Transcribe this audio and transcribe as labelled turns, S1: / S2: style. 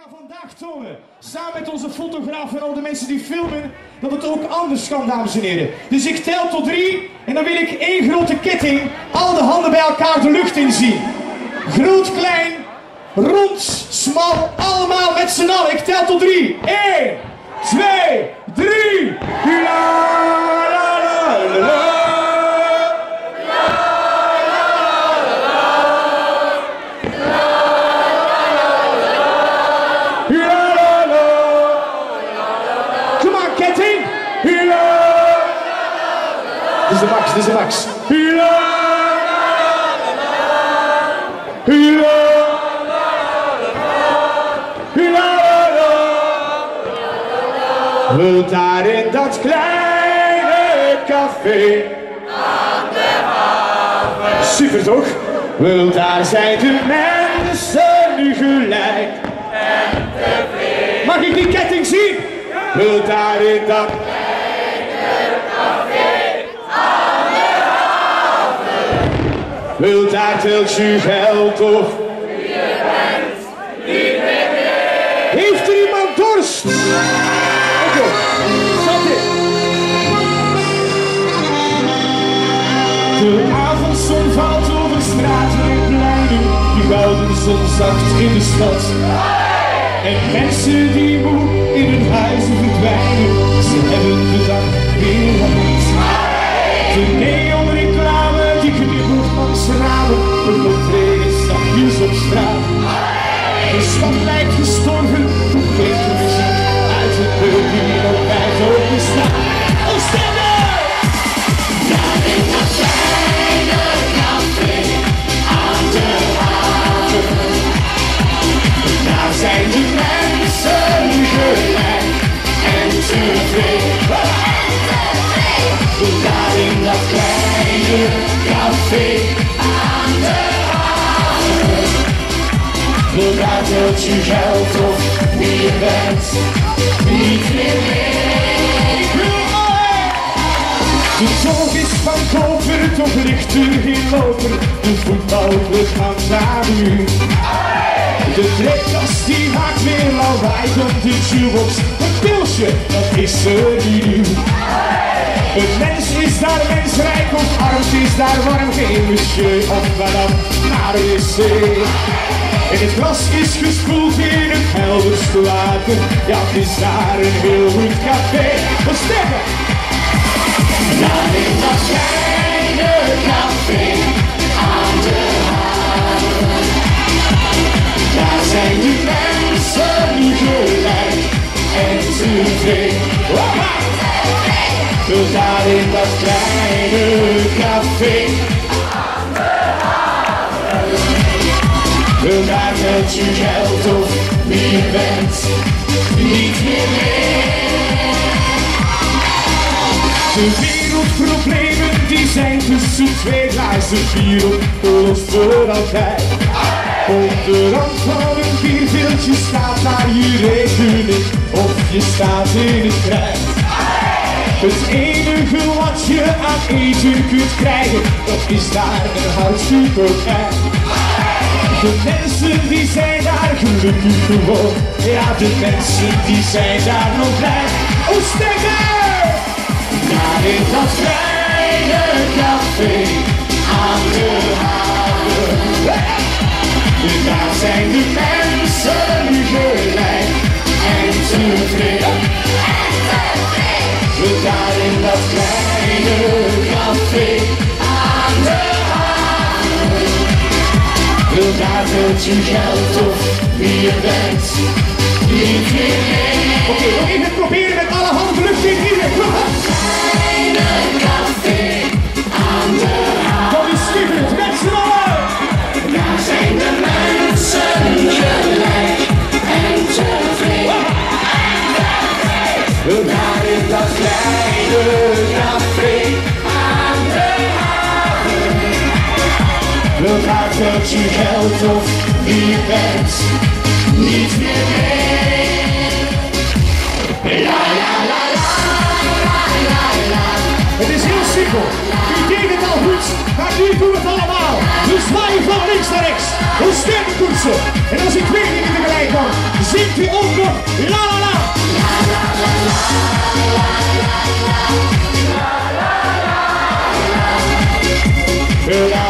S1: gaan vandaag tonen, samen met onze fotograaf en al de mensen die filmen, dat het ook anders kan, dames en heren. Dus ik tel tot 3 en dan wil ik één grote ketting, al de handen bij elkaar de lucht in zien. Groot, klein, rond, smal, allemaal met z'n allen. Ik tel tot 3. 1, 2, 3. Dit is de max. Wilt daar in dat kleine café aan de haven. Super toch? Wilt daar zijn de mensen nu gelijk en tevreden. Mag ik die ketting zien? Wilt daar in dat wilt daar telt je geld of wie je bent, niet meer mee. Heeft er iemand dorst? Oké, zat dit. De avondzon valt over straten en pleinen, de gouden zon zacht in de stad. En mensen die moe in hun huizen verdwijnen, ze hebben de dag weer gehad. De neonreclame die knippelt langs ramen, een optreden zachtjes op straat. De stad lijkt gestorven, toch klinkt de muziek uit het deur die nog wijd open staat. Oh, stemmen! Daar in dat kleine café aan de haven. Daar zijn de mensen gelijk en tevreden. Daar in dat kleine café aan de haven. Daar telt je geld of wie je bent, niet meer mee. De toog is van koper, toch ligt er geen loper. De voetbalclub hangt aan u. De trektas die maakt weer lawaai op de jukebox. Het pilsje, dat is er nu. Het mens is daar mensrijk of arm, het is daar warm, geen monsieur of madame naar de wc. En het glas is gespoeld in het helderste water, ja het is daar een heel goed café. Wat stemmen! Daar in dat kleine café aan de haven. Daar zijn de mensen nu gelijk en tevreden. Daar in dat kleine café aan de haven. Daar telt je geld of wie je bent, niet meer mee. De wereldproblemen die zijn tussen twee glazen bier opgelost voor altijd. Op de rand van een bierveeltje staat daar je rekening of je staat in het krijt. Het enige wat je aan eten kunt krijgen, dat is daar een houtsuperkijn. De mensen die zijn daar gelukkig gewoon, ja de mensen die zijn daar nog blij. Oh stemmen! Daar in dat kleine café aan de haven. Daar zijn de mensen nu gelijk en tevreden. Daar in dat kleine café aan de haven. Daar telt je geld of wie je bent, niet meer mee. Oké, nog even proberen met alle handen lucht in hier. Kleine café aan de haven. Dat is schitterend, met z'n allen. Daar zijn de mensen gelijk en tevreden. Daar in dat kleine café aan de haven. Daar telt je geld of wie je bent, niet meer mee. La la la la la la la. Het is heel simpel. U deed het al goed, maar nu doen we het allemaal. Dus zwaai van links naar rechts. Een stemkoetsen. En als ik twee dingen tegelijk kan, zingt La la la. La